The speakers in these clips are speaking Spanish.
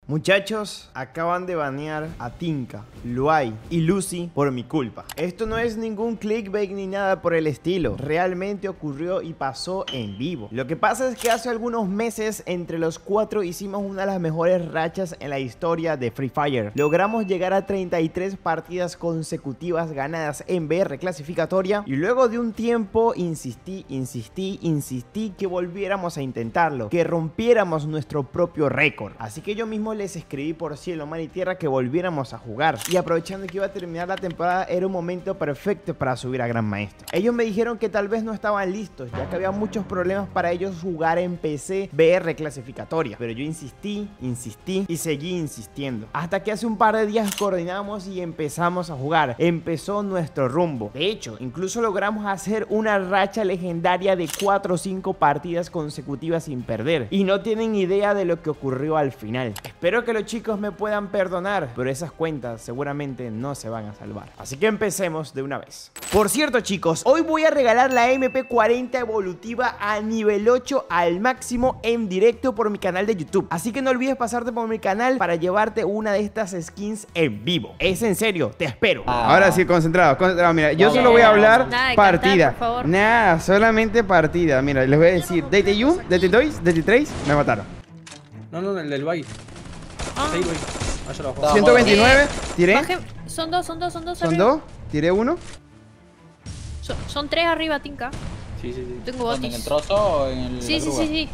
Muchachos, acaban de banear a Tinka, Luai y Lucy por mi culpa. Esto no es ningún clickbait ni nada por el estilo. Realmente ocurrió y pasó en vivo. Lo que pasa es que hace algunos meses entre los cuatro hicimos una de las mejores rachas en la historia de Free Fire. Logramos llegar a 33 partidas consecutivas ganadas en BR clasificatoria y luego de un tiempo insistí que volviéramos a intentarlo, que rompiéramos nuestro propio récord. Así que yo mismo les escribí por cielo, mar y tierra que volviéramos a jugar, y aprovechando que iba a terminar la temporada era un momento perfecto para subir a Gran Maestro. Ellos me dijeron que tal vez no estaban listos, ya que había muchos problemas para ellos jugar en PC BR clasificatoria, pero yo insistí y seguí insistiendo, hasta que hace un par de días coordinamos y empezamos a jugar. Empezó nuestro rumbo. De hecho, incluso logramos hacer una racha legendaria de 4 o 5 partidas consecutivas sin perder, y no tienen idea de lo que ocurrió al final. Espero que los chicos me puedan perdonar, pero esas cuentas seguramente no se van a salvar. Así que empecemos de una vez. Por cierto, chicos, hoy voy a regalar la MP40 evolutiva a nivel 8 al máximo en directo por mi canal de YouTube. Así que no olvides pasarte por mi canal para llevarte una de estas skins en vivo. Es en serio, te espero. Ahora sí, concentrado. Mira, yo solo voy a hablar partida. Nada, solamente partida. Mira, les voy a decir, DT1, DT2, DT3, me mataron. No, el del Bay. Sí, güey. Allá lo bajo. 129, tiré. Baje. Son dos. Son dos, tiré uno. Son tres arriba, Tinka. Sí. Tengo botis. ¿En el trozo o en el Sí.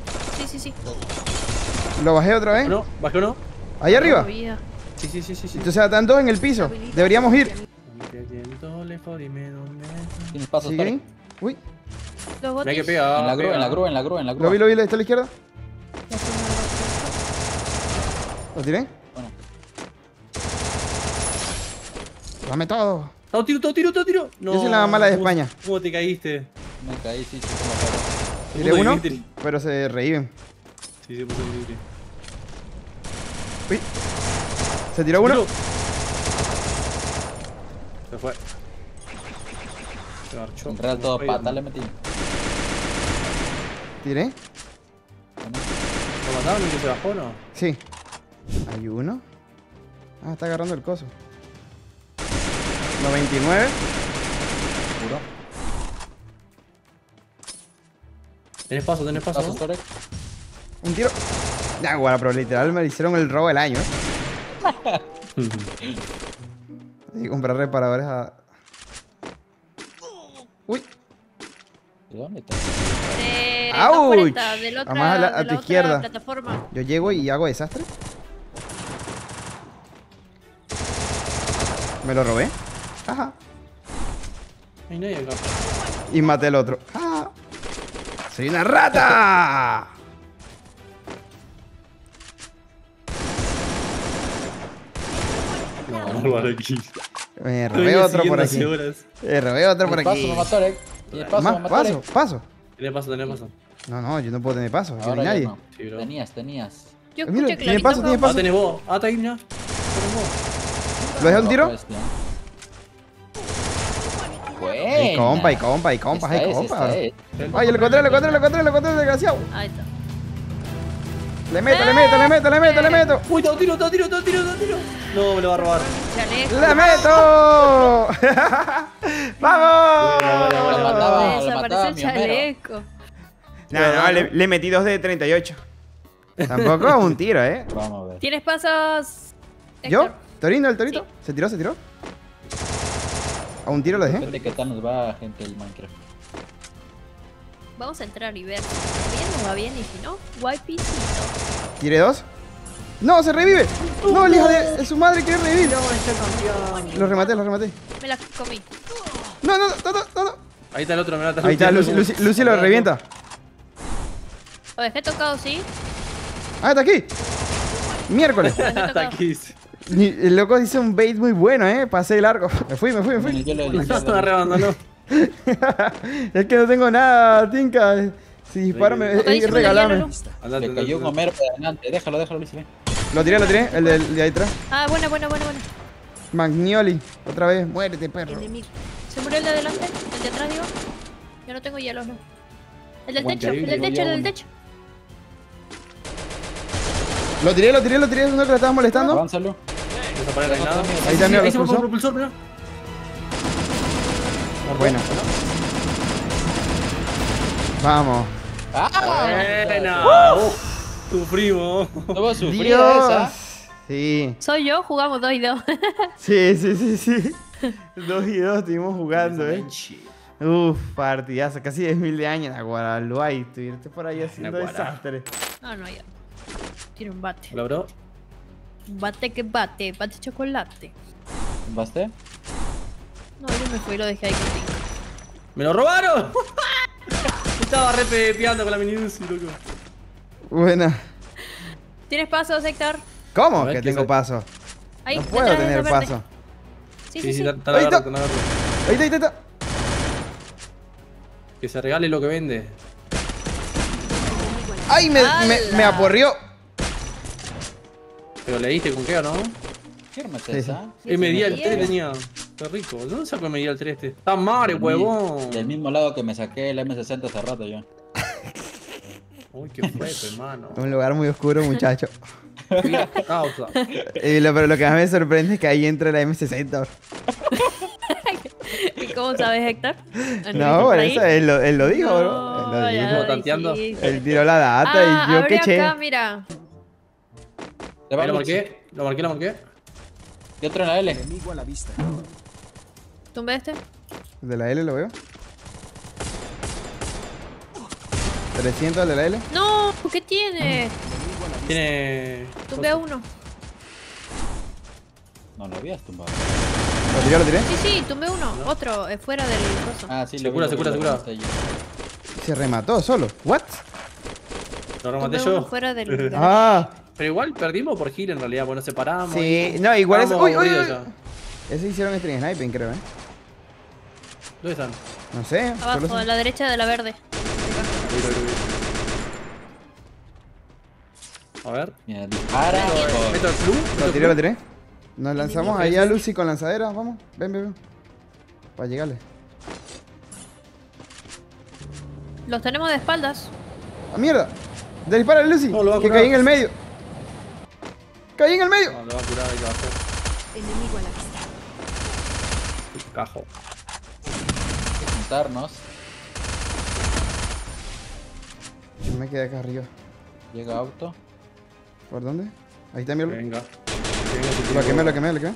Lo bajé otra vez. No, bajé uno. Ahí arriba. Sí. Entonces están dos en el piso. Deberíamos ir. Tienes pasos, ¿Siguen? Uy, Los Mira botis. que pega. En la grúa. lo vi, está a la izquierda. ¿Lo tiré? Bueno. Dame todo. Todo tiro. No. Yo soy la mala de España. ¿Cómo te caíste? Me caí, sí. Tiré Puto uno, Dimitri. pero se reviven. Sí, se puso Dimitri. Uy. Se tiró uno. Se fue. Se marchó. En real todo pata le metí. Tiré. ¿Lo mataron y que se bajó o no? Sí. Hay uno. Ah, está agarrando el coso. 99. Seguro. Tenés paso, Pasos, ¿no? Torek. Un tiro. Ya, bueno, pero literal me hicieron el robo del año. Hay que comprar reparadores a... Uy. ¿De dónde está? ¡Auch! 240, de la otra, Vamos a tu otra izquierda. plataforma. Yo llego y hago desastre. Me lo robé. Ajá. No hay nadie acá. Y maté al otro. ¡Ah! ¡Soy una rata! No, aquí. Me robé otro por aquí. Horas. Me robé otro por Paso, aquí. me mató Torek. Tienes paso, me Más, mató paso, Torek. paso. Tenés paso. No, yo no puedo tener paso. Aquí no hay Ahora ya nadie. no. Sí, bro. Tenías. Yo Mira, escuché tiene paso, tiene clarito. paso. Tenés vos. Está ahí, mira. Tenés vos. ¿Lo dejé un tiro? Pues, ya. Y compa, hay compa. Esta es. Ay, lo encontré, desgraciado. Ahí está. Le meto. Uy, todo tiro. No, me lo va a robar. Chaleco. ¡Le meto! ¡Vamos! Lo mataba, Desapareció el mi Homero. chaleco. No, le metí 2 de 38. Tampoco es un tiro, ¿eh? Vamos a ver. ¿Tienes pasos? ¿Yo? Héctor? ¿Torino, el torito? Sí. ¿Se tiró? ¿A un tiro lo dejé? Depende qué tal nos va, gente, el Minecraft. Vamos a entrar y ver. Bien, va bien, y si no, guaypisito. ¿Tiré 2? ¡No, se revive! ¡No, el hijo de su madre quiere revivir! Lo rematé. Me la comí. No. Ahí está el otro, me mata. Ahí está, Lucy lo revienta. Lo dejé tocado, ¿sí? Ah, está aquí. Miércoles. Lo dejé Está tocado. aquí. El loco hizo un bait muy bueno, pasé de largo. Me fui. Yo lo Me rebandonó. Es que no tengo nada, Tinka. Si disparo, regalame. Le cayó un Homero por adelante. Déjalo, Luis. Ven. Lo tiré, el de ahí atrás. Ah, buena. Magnioli, otra vez. Muérete, perro. El de mil. ¿Se murió el de adelante? ¿El de atrás, digo? Yo no tengo hielos, no. El del techo, el del techo, el del techo. Lo tiré, ¿dónde que la estabas molestando? Avánzalo. Desaparece el reinado. Ahí está, mira, Ahí lo se me fue el expulsó. propulsor, mira. Bueno. Vamos. Buena. Sufrimos. No va a sufrir Dios. esa. Sí. Soy yo, jugamos 2 y 2. Sí. 2 y 2 estuvimos jugando, Uf, partidazo, casi 10.000 de años. Aguaraluay, estuviste por ahí haciendo Aguara. desastre. No, ya. Tiene un bate. Hola, bro. Un bate que bate chocolate. ¿Baste? No, yo me fui y lo dejé ahí contigo. ¡Me lo robaron! Estaba re pepeando con la mini Uzi, loco. Buena. ¿Tienes pasos, Héctor? ¿Cómo A ver, que ¿qué tengo soy? paso? Ahí, No puedo detrás de tener esa verde. paso. Sí. Está Ahí la está. verdad. Ahí está. Que se regale lo que vende. ¡Ay, me aporrió! Pero le diste con qué o no. ¿Qué arma es Sí, esa? Medía el 3 Bien. tenía. Qué rico. ¿Dónde sacó el medía el 3 este? Está madre, huevón. Del mismo lado que me saqué el M60 hace rato yo. Uy, qué fue, hermano. Un lugar muy oscuro, muchacho. Mira, causa. Pero lo que más me sorprende es que ahí entra la M60. ¿Y cómo sabes, Héctor? No, por ahí? eso él lo dijo, bro. No, Él lo ya dijo. lo tanteando. dijiste. Él tiró la data y yo abrí que che. acá, mira. ¿Te va Ahí lo Luchi? marqué. Y otro en la L. ¿Tumbé este? De la L lo veo. 300 de la L. No, ¿qué tiene? Tiene. Tumbé a uno. No lo habías tumbado. Lo tiré. Sí, tumbé uno. Otro, fuera del coso. Ah, sí, Se lo vi, cura, lo se vi, cura, lo se vi, cura. está ahí. Se remató solo. ¿What? Lo rematé Tumbé uno yo. fuera del... Ah, Pero igual perdimos por Gil en realidad, porque nos separamos. sí. No, igual es. Estábamos Uy. aburridos ya. Eso hicieron stream sniping, creo, ¿Dónde están? No sé. Abajo, solo a sé. la derecha de la verde. A ver. Mira, dispara. ¿Meto el flu? Lo tiré. Nos lanzamos ahí a Lucy con lanzadera. Vamos. Ven. Para llegarle. Los tenemos de espaldas. ¡Ah, mierda! ¡Dispara, Lucy! No, lo va a que curar. caí en el medio. ¡Caí en el medio! No, lo va a curar, ¿qué va a hacer? Enemigo a la vista. Cajo. Juntarnos. Yo me quedé acá arriba. Llega auto. ¿Por dónde? Ahí está mi olor. Venga. Lo quemé.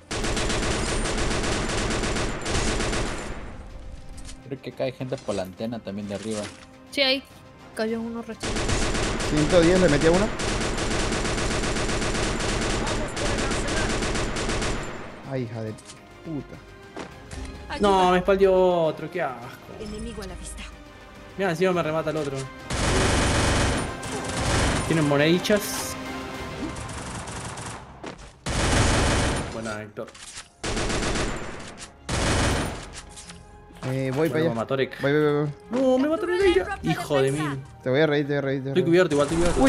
Creo que cae gente por la antena también de arriba. Sí, ahí. Cayó uno recién. 110, le metí a uno. Ay, hija de puta. No, me espaldió otro, qué asco. Enemigo a la vista. Mira, encima me remata el otro. Tienen monedichas. Buena, Héctor. Voy para allá. Matorek. Voy. No, me mató Nereida. Hijo de mí. Te voy a reír. Estoy cubierto, igual estoy cubierto. Uy.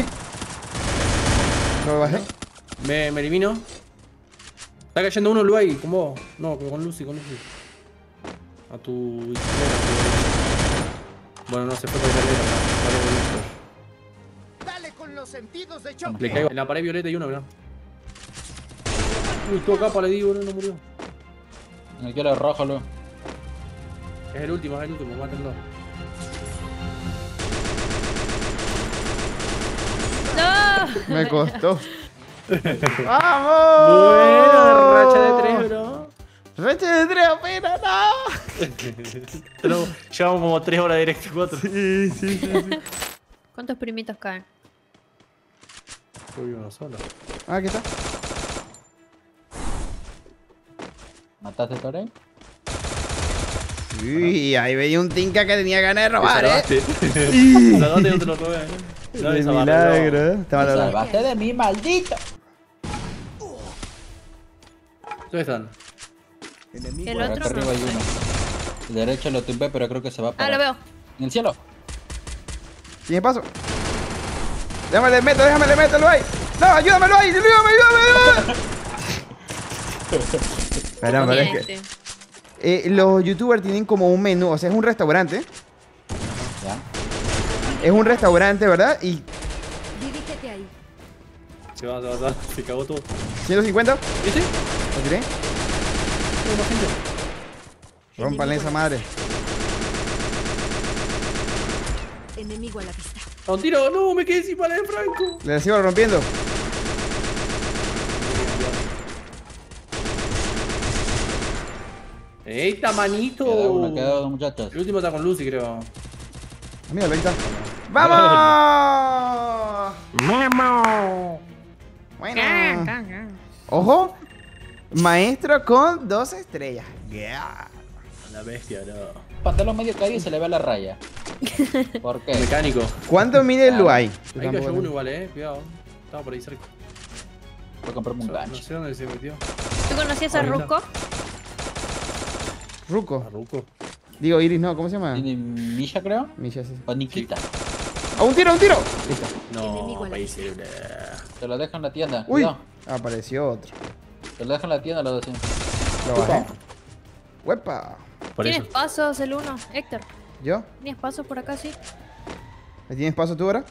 Lo bajé. Me elimino. Está cayendo uno Luay, con vos. No, con Lucy. A tu izquierda. Bueno, no, se fue por izquierda. Dale con los sentidos de choque. Le caigo en la pared violeta y uno, mirá. Uy, todo capa le digo, no murió. Me quiero el rojo, luego. Es el último, mátenlo. ¡No! Me costó. ¡Vamos! Bueno, racha de 3, bro. ¡Racha de 3 apenas! ¡No! Pero llevamos como 3 horas directo, 4. Sí. ¿Cuántos primitos caen? Yo vivo uno solo. Ah, aquí está. ¿Mataste a Torey? Uy, ahí veía un tinca que tenía ganas de robar, Salvaste y no te lo robé. No, De esa milagro, ¿eh? Te Me mató. salvaste de mí, maldito. ¿Dónde están? El Por acá otro arriba no. hay uno. El derecho lo tumbé, pero creo que se va para. Ah, lo veo. En el cielo. ¿Tiene paso? Déjame le meto, ahí. No, ayúdamelo ahí, ayúdame. Caramba, es que Este. los youtubers tienen como un menú, o sea, es un restaurante. Ya. Es un restaurante, ¿verdad? Y Dirígete ahí. Se va, se va, se va. Se cagó todo. 150. ¿Viste? Lo tiré. Hay más gente. Rómpanle esa madre. Enemigo a la vista. A un tiro, no, me quedé sin bala de Franco. Le sigo rompiendo. ¡Eita, manito! Queda dos muchachos. El último está con Lucy, creo. Mira, ahí está. ¡Vamos! ¡Memo! Bueno. Ojo. Maestro con 2 estrellas. Yeah. La bestia, no. Pantalón medio caído y se le ve la raya. ¿Por qué? Mecánico. ¿Cuánto mide el Luay? Ahí cayó uno igual, cuidado. Estaba por ahí cerca. Voy a comprarme un No gancho. sé dónde se metió. ¿Tú conocías a Ahorita. Ruko? Ruco. Arruco. Digo, Iris, no, ¿cómo se llama? ¿Tiene Misha, creo? Misha, sí. O Nikita. ¡A un tiro, a un tiro! Listo. Enemigo No, a la país. Te lo dejo en la tienda. Uy, Cuidado. apareció otro. Te lo dejo en la tienda, lo decimos. Lo bajé. ¡Huepa! Por ¿Tienes eso. pasos el uno? Héctor, ¿Yo? ¿tienes pasos por acá, sí? ¿Me tienes paso tú ahora?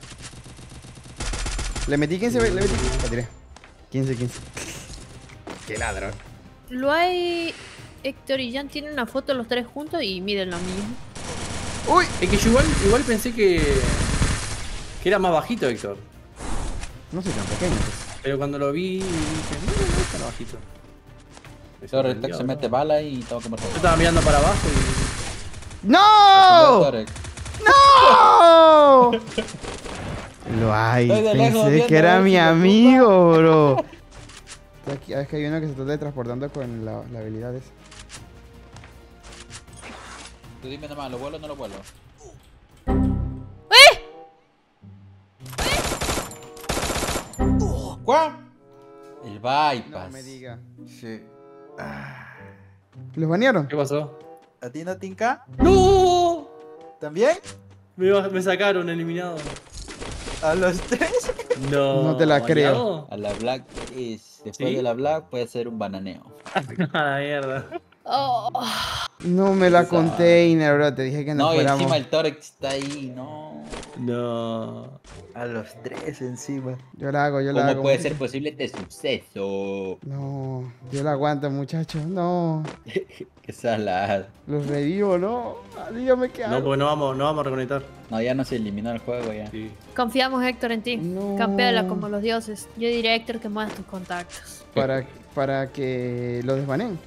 Le metí 15, le metí. Lo tiré. 15. ¡Qué ladrón! Luay, Héctor y Jan tienen una foto los tres juntos y miden lo mismo. ¡Uy! Es que yo igual pensé que era más bajito, Héctor. No soy tan pequeño. Pero cuando lo vi, dije, no es tan bajito. Me Torek sorprendió, se ¿no? mete bala y tengo que Yo matar. estaba mirando para abajo y... ¡No! Torek. ¡No! Luay, Estoy de lejos pensé viendo que a era ver mi si lo amigo, bro. Aquí, es que hay uno que se está teletransportando con la habilidad esa. Tú dime nomás, ¿lo vuelo o no lo vuelo? ¿Cuál? El bypass. No me diga. Sí. ¿Los banearon? ¿Qué pasó? ¿A ti no, Tinka? ¡No! ¿También? Me sacaron eliminado. ¿A los 3? No. No te la ¿Baneado? A la Black es. Después ¿Sí? de la Black puede ser un bananeo. A la mierda. Oh, No me la container, bro. Te dije que no No, y fuéramos. encima el Torek está ahí, no. No. A los 3 encima. Yo la hago, yo la ¿Cómo hago. puede ser posible este suceso? No, yo la aguanto, muchachos. No. Qué salada. Los revivo, no. Ah, dígame qué No, hago. porque no vamos a reconectar. No, ya no se eliminó el juego ya. Sí. confiamos, Héctor, en ti. No. Campeala como los dioses. Yo diré, Héctor, que muevas tus contactos. Para que lo desbaneen.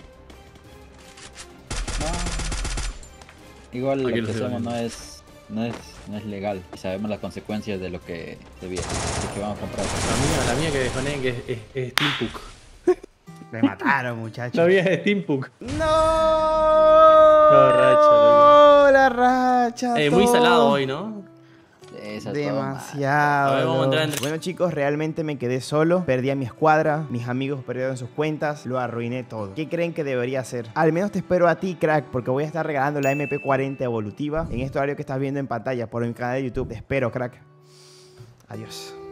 Igual Aquí lo lo que sé, hacemos vale. no es legal. Y sabemos las consecuencias de lo que se viene. Así que vamos a comprar. La mía que desconecté que es Steampunk. Me mataron, muchachos. La mía es Steampunk. ¡No! racha, La racha. Muy todo. salado hoy, ¿no? Esa Demasiado. A ver, vamos a entrar loco. Bueno, chicos, realmente me quedé solo. Perdí a mi escuadra. Mis amigos perdieron sus cuentas. Lo arruiné todo. ¿Qué creen que debería hacer? Al menos te espero a ti, crack, porque voy a estar regalando la MP40 evolutiva en este horario que estás viendo en pantalla por mi canal de YouTube. Te espero, crack. Adiós.